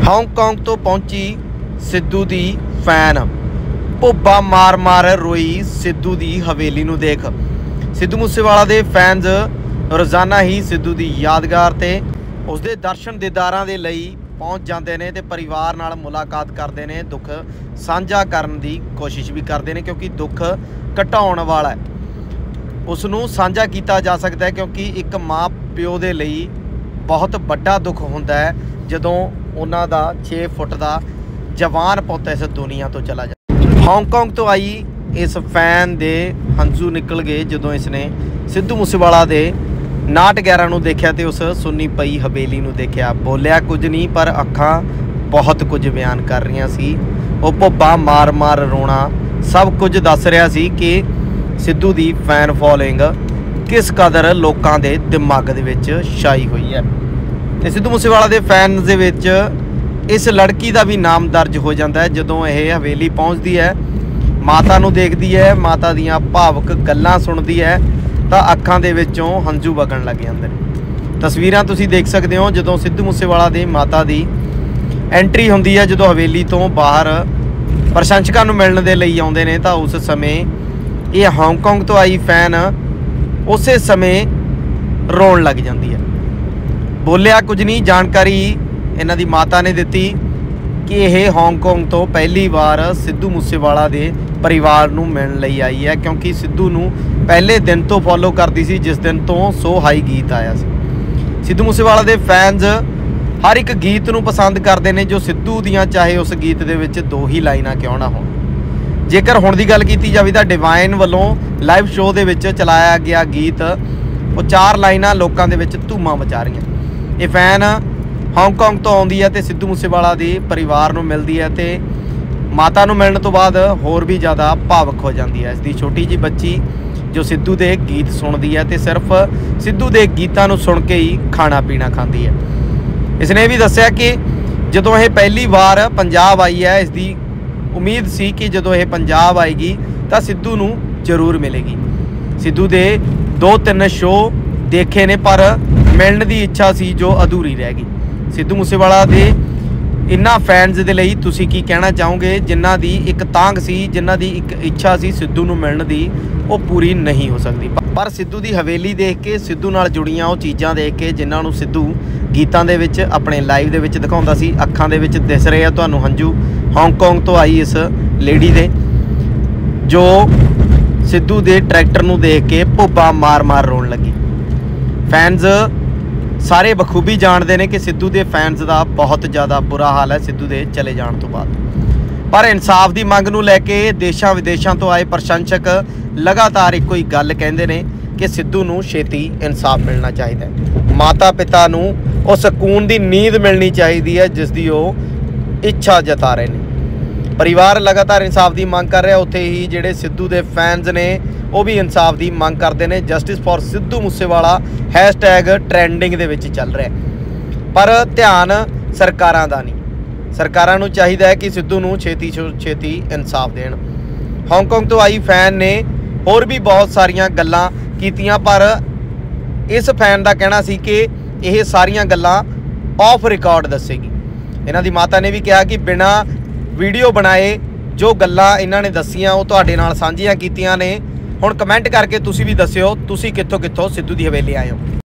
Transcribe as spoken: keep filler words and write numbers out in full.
Hong Kong ਤੋਂ ਪਹੁੰਚੀ ਸਿੱਧੂ ਦੀ fan, ਭੁੱਬਾ ਮਾਰ ਮਾਰ ਰੋਈ ਸਿੱਧੂ ਦੀ ਹਵੇਲੀ ਨੂੰ ਦੇਖ। ਸਿੱਧੂ ਮੂਸੇਵਾਲਾ ਦੇ ਫੈਨਸ ਰੋਜ਼ਾਨਾ ਹੀ ਸਿੱਧੂ ਦੀ ਯਾਦਗਾਰ ਤੇ ਉਸਦੇ ਦਰਸ਼ਨ ਦੀਦਾਰਾਂ ਦੇ ਲਈ ਪਹੁੰਚ ਜਾਂਦੇ ਨੇ ਤੇ ਪਰਿਵਾਰ ਨਾਲ ਮੁਲਾਕਾਤ ਕਰਦੇ ਨੇ, ਦੁੱਖ ਸਾਂਝਾ ਕਰਨ ਦੀ ਕੋਸ਼ਿਸ਼ ਵੀ ਕਰਦੇ ਨੇ ਕਿਉਂਕਿ ਦੁੱਖ ਘਟਾਉਣ ਵਾਲਾ ਹੈ, ਉਸ ਨੂੰ ਸਾਂਝਾ ਕੀਤਾ ਜਾ ਸਕਦਾ ਹੈ ਕਿਉਂਕਿ ਇੱਕ ਮਾਂ ਪਿਓ ਦੇ ਲਈ ਬਹੁਤ ਵੱਡਾ ਦੁੱਖ ਹੁੰਦਾ ਹੈ ਜਦੋਂ ਉਹਨਾਂ ਦਾ ਛੇ ਫੁੱਟ ਦਾ ਜਵਾਨ ਪੁੱਤ ਇਸ ਦੁਨੀਆ ਤੋਂ ਚਲਾ ਜਾਂਦਾ। ਹਾਂਗਕਾਂਗ ਤੋਂ ਆਈ ਇਸ ਫੈਨ ਦੇ ਹੰਝੂ ਨਿਕਲ ਗਏ ਜਦੋਂ ਇਸਨੇ ਸਿੱਧੂ ਮੂਸੇਵਾਲਾ ਦੇ ਨਾਟ ਗਿਆਰਾਂ ਨੂੰ ਦੇਖਿਆ ਤੇ ਉਸ ਸੁੰਨੀ ਪਈ ਹਵੇਲੀ ਨੂੰ ਦੇਖਿਆ। ਬੋਲਿਆ ਕੁਝ ਨਹੀਂ ਪਰ ਅੱਖਾਂ ਬਹੁਤ ਕੁਝ ਬਿਆਨ ਕਰ ਰਹੀਆਂ ਸੀ। ਉਹ ਭੁੱਬਾ ਮਾਰ ਮਾਰ ਰੋਣਾ ਸਭ ਕੁਝ ਦੱਸ ਰਿਹਾ ਸੀ ਕਿ ਸਿੱਧੂ ਦੀ ਫੈਨ ਫੋਲੋਇੰਗ ਕਿਸ ਕਦਰ ਲੋਕਾਂ ਦੇ ਦਿਮਾਗ ਦੇ ਵਿੱਚ ਛਾਈ ਹੋਈ ਹੈ ਤੇ ਸਿੱਧੂ ਮੂਸੇਵਾਲਾ ਦੇ ਫੈਨਸ ਦੇ ਵਿੱਚ ਇਸ ਲੜਕੀ ਦਾ ਵੀ ਨਾਮ ਦਰਜ ਹੋ ਜਾਂਦਾ ਹੈ। ਜਦੋਂ ਇਹ ਹਵੇਲੀ ਪਹੁੰਚਦੀ ਹੈ, ਮਾਤਾ ਨੂੰ ਦੇਖਦੀ ਹੈ, ਮਾਤਾ ਦੀਆਂ ਭਾਵੁਕ ਗੱਲਾਂ ਸੁਣਦੀ ਹੈ ਤਾਂ ਅੱਖਾਂ ਦੇ ਵਿੱਚੋਂ ਹੰਝੂ ਵਗਣ ਲੱਗ ਜਾਂਦੇ ਨੇ। ਤਸਵੀਰਾਂ ਤੁਸੀਂ ਦੇਖ ਸਕਦੇ ਹੋ ਜਦੋਂ ਸਿੱਧੂ ਮੂਸੇਵਾਲਾ ਦੀ ਮਾਤਾ ਦੀ ਐਂਟਰੀ ਹੁੰਦੀ ਹੈ, ਜਦੋਂ ਹਵੇਲੀ ਤੋਂ ਬਾਹਰ ਪ੍ਰਸ਼ੰਸਕਾਂ ਨੂੰ ਮਿਲਣ ਦੇ ਲਈ ਆਉਂਦੇ ਨੇ ਤਾਂ ਉਸ ਸਮੇਂ ਇਹ ਹਾਂਗਕਾਂਗ ਤੋਂ ਆਈ ਫੈਨ ਉਸੇ ਸਮੇਂ ਰੋਣ ਲੱਗ ਜਾਂਦੀ ਹੈ। ਬੋਲਿਆ ਕੁਝ ਨਹੀਂ, ਜਾਣਕਾਰੀ ਇਹਨਾਂ ਦੀ ਮਾਤਾ ਨੇ ਦਿੱਤੀ ਕਿ ਇਹ ਹਾਂਗਕਾਂਗ ਤੋਂ ਪਹਿਲੀ ਵਾਰ ਸਿੱਧੂ ਮੂਸੇਵਾਲਾ ਦੇ ਪਰਿਵਾਰ ਨੂੰ ਮਿਲਣ ਲਈ ਆਈ ਹੈ ਕਿਉਂਕਿ ਸਿੱਧੂ ਨੂੰ ਪਹਿਲੇ ਦਿਨ ਤੋਂ ਫੋਲੋ ਕਰਦੀ ਸੀ ਜਿਸ ਦਿਨ ਤੋਂ ਸੋ ਹਾਈ ਗੀਤ ਆਇਆ ਸੀ। ਸਿੱਧੂ ਮੂਸੇਵਾਲਾ ਦੇ ਫੈਨਸ ਹਰ ਇੱਕ ਗੀਤ ਨੂੰ ਪਸੰਦ ਕਰਦੇ ਨੇ ਜੋ ਸਿੱਧੂ ਦੀਆਂ, ਚਾਹੇ ਉਸ ਗੀਤ ਦੇ ਵਿੱਚ ਦੋ ਹੀ ਲਾਈਨਾਂ ਕਿਉਂ ਨਾ ਹੋਣ। ਜੇਕਰ ਹੁਣ ਦੀ ਗੱਲ ਕੀਤੀ ਜਾਵੇ ਤਾਂ ਡਿਵਾਈਨ ਵੱਲੋਂ ਲਾਈਵ ਸ਼ੋਅ ਦੇ ਵਿੱਚ ਚਲਾਇਆ ਗਿਆ ਗੀਤ, ਉਹ ਚਾਰ ਲਾਈਨਾਂ ਲੋਕਾਂ ਦੇ ਵਿੱਚ ਧੂਮਾਂ ਮਚਾ ਰਹੀਆਂ। ਇਹ ਫੈਨ ਹਾਂਗਕਾਂਗ ਤੋਂ ਆਉਂਦੀ ਹੈ ਤੇ ਸਿੱਧੂ ਮੂਸੇਵਾਲਾ ਦੇ ਪਰਿਵਾਰ ਨੂੰ ਮਿਲਦੀ ਹੈ ਤੇ ਮਾਤਾ ਨੂੰ ਮਿਲਣ ਤੋਂ ਬਾਅਦ ਹੋਰ ਵੀ ਜ਼ਿਆਦਾ ਭਾਵੁਕ ਹੋ ਜਾਂਦੀ ਹੈ। ਇਸ ਦੀ ਛੋਟੀ ਜਿਹੀ ਬੱਚੀ ਜੋ ਸਿੱਧੂ ਦੇ ਗੀਤ ਸੁਣਦੀ ਹੈ ਤੇ ਸਿਰਫ ਸਿੱਧੂ ਦੇ ਗੀਤਾਂ ਨੂੰ ਸੁਣ ਕੇ ਹੀ ਖਾਣਾ ਪੀਣਾ ਖਾਂਦੀ ਹੈ। ਇਸਨੇ ਵੀ ਦੱਸਿਆ ਕਿ ਜਦੋਂ ਇਹ ਪਹਿਲੀ ਵਾਰ ਪੰਜਾਬ ਆਈ ਹੈ, ਇਸ ਦੀ ਉਮੀਦ ਸੀ ਕਿ ਜਦੋਂ ਇਹ ਪੰਜਾਬ ਆਏਗੀ ਤਾਂ ਸਿੱਧੂ ਨੂੰ ਜ਼ਰੂਰ ਮਿਲੇਗੀ। ਸਿੱਧੂ ਦੇ ਦੋ ਤਿੰਨ ਸ਼ੋਅ ਦੇਖੇ ਨੇ ਪਰ ਮਿਲਣ ਦੀ ਇੱਛਾ ਸੀ ਜੋ ਅਧੂਰੀ ਰਹਿ ਗਈ। ਸਿੱਧੂ ਮੂਸੇਵਾਲਾ ਦੇ ਇਨ੍ਹਾਂ ਫੈਨਸ ਦੇ ਲਈ ਤੁਸੀਂ ਕੀ ਕਹਿਣਾ ਚਾਹੋਗੇ ਜਿਨ੍ਹਾਂ ਦੀ ਇੱਕ ਤਾਂਘ ਸੀ, ਜਿਨ੍ਹਾਂ ਦੀ ਇੱਕ ਇੱਛਾ ਸੀ ਸਿੱਧੂ ਨੂੰ ਮਿਲਣ ਦੀ, ਉਹ ਪੂਰੀ ਨਹੀਂ ਹੋ ਸਕਦੀ। ਪਰ ਸਿੱਧੂ ਦੀ ਹਵੇਲੀ ਦੇਖ ਕੇ, ਸਿੱਧੂ ਨਾਲ ਜੁੜੀਆਂ ਉਹ ਚੀਜ਼ਾਂ ਦੇਖ ਕੇ ਜਿਨ੍ਹਾਂ ਨੂੰ ਸਿੱਧੂ ਗੀਤਾਂ ਦੇ ਵਿੱਚ ਆਪਣੇ ਲਾਈਵ ਦੇ ਵਿੱਚ ਦਿਖਾਉਂਦਾ ਸੀ, ਅੱਖਾਂ ਦੇ ਵਿੱਚ ਦਿਸ ਰਹੇ ਆ ਤੁਹਾਨੂੰ ਹੰਝੂ ਹਾਂਗਕਾਂਗ ਤੋਂ ਆਈ ਇਸ ਲੇਡੀ ਦੇ, ਜੋ ਸਿੱਧੂ ਦੇ ਟਰੈਕਟਰ ਨੂੰ ਦੇਖ ਕੇ ਭੁੱਬਾ ਮਾਰ ਮਾਰ ਰੋਣ ਲੱਗੀ। ਫੈਨਸ ਸਾਰੇ ਬਖੂਬੀ ਜਾਣਦੇ ਨੇ ਕਿ ਸਿੱਧੂ ਦੇ ਫੈਨਸ ਦਾ ਬਹੁਤ ਜ਼ਿਆਦਾ ਬੁਰਾ ਹਾਲ ਹੈ ਸਿੱਧੂ ਦੇ ਚਲੇ ਜਾਣ ਤੋਂ ਬਾਅਦ। ਪਰ ਇਨਸਾਫ ਦੀ ਮੰਗ ਨੂੰ ਲੈ ਕੇ ਦੇਸ਼ਾਂ ਵਿਦੇਸ਼ਾਂ ਤੋਂ ਆਏ ਪ੍ਰਸ਼ੰਸਕ ਲਗਾਤਾਰ ਇੱਕੋ ਹੀ ਗੱਲ ਕਹਿੰਦੇ ਨੇ ਕਿ ਸਿੱਧੂ ਨੂੰ ਛੇਤੀ ਇਨਸਾਫ ਮਿਲਣਾ ਚਾਹੀਦਾ ਹੈ। ਮਾਤਾ ਪਿਤਾ ਨੂੰ ਉਹ ਸਕੂਨ ਦੀ ਨੀਂਦ ਮਿਲਣੀ ਚਾਹੀਦੀ ਹੈ ਜਿਸ ਦੀ ਉਹ ਇੱਛਾ ਜਤਾ ਰਹੇ ਨੇ। ਪਰਿਵਾਰ ਲਗਾਤਾਰ ਇਨਸਾਫ ਦੀ ਮੰਗ ਕਰ ਰਿਹਾ, ਉੱਥੇ ਹੀ ਜਿਹੜੇ ਸਿੱਧੂ ਦੇ ਫੈਨਸ ਨੇ ਉਹ ਵੀ ਇਨਸਾਫ ਦੀ ਮੰਗ ਕਰਦੇ ਨੇ। Justice for Sidhu Moosewala hashtag trending ਦੇ ਵਿੱਚ ਚੱਲ ਰਿਹਾ, ਪਰ ਧਿਆਨ ਸਰਕਾਰਾਂ ਦਾ ਨਹੀਂ। ਸਰਕਾਰਾਂ ਨੂੰ ਚਾਹੀਦਾ ਹੈ ਕਿ ਸਿੱਧੂ ਨੂੰ ਛੇਤੀ ਛੇਤੀ ਇਨਸਾਫ ਦੇਣ। ਹਾਂਗਕਾਂਗ ਤੋਂ ਆਈ ਫੈਨ ਨੇ ਹੋਰ ਵੀ ਬਹੁਤ ਸਾਰੀਆਂ ਗੱਲਾਂ ਕੀਤੀਆਂ ਪਰ ਇਸ ਫੈਨ ਦਾ ਕਹਿਣਾ ਸੀ ਕਿ ਇਹ ਸਾਰੀਆਂ ਗੱਲਾਂ ਆਫ ਰਿਕਾਰਡ ਦੱਸੇਗੀ। ਇਹਨਾਂ ਦੀ ਮਾਤਾ ਨੇ ਵੀ ਕਿਹਾ ਕਿ ਬਿਨਾਂ ਵੀਡੀਓ ਬਣਾਏ ਜੋ ਗੱਲਾਂ ਇਹਨਾਂ ਨੇ ਦੱਸੀਆਂ ਉਹ ਤੁਹਾਡੇ ਨਾਲ ਸਾਂਝੀਆਂ ਕੀਤੀਆਂ ਨੇ। ਹੁਣ ਕਮੈਂਟ ਕਰਕੇ ਤੁਸੀਂ ਵੀ ਦੱਸਿਓ ਤੁਸੀਂ ਕਿੱਥੋਂ ਕਿੱਥੋਂ ਸਿੱਧੂ ਦੀ ਹਵੇਲੀ ਆਏ ਹੋ।